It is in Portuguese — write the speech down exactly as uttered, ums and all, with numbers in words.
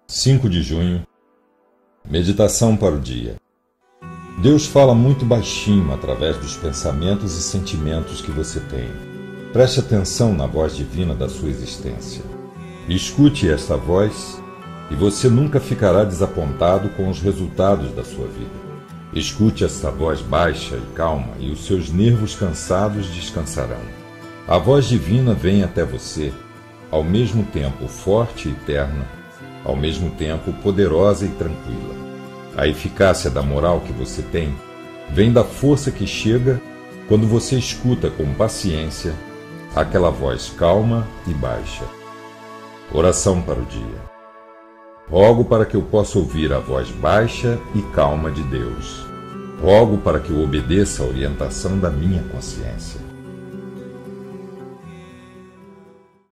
cinco de junho. Meditação para o dia. Deus fala muito baixinho através dos pensamentos e sentimentos que você tem. Preste atenção na voz divina da sua existência. Escute esta voz e você nunca ficará desapontado com os resultados da sua vida. Escute esta voz baixa e calma e os seus nervos cansados descansarão. A voz divina vem até você, ao mesmo tempo forte e terna, ao mesmo tempo poderosa e tranquila. A eficácia da moral que você tem vem da força que chega quando você escuta com paciência aquela voz calma e baixa. Oração para o dia. Rogo para que eu possa ouvir a voz baixa e calma de Deus. Rogo para que eu obedeça a orientação da minha consciência.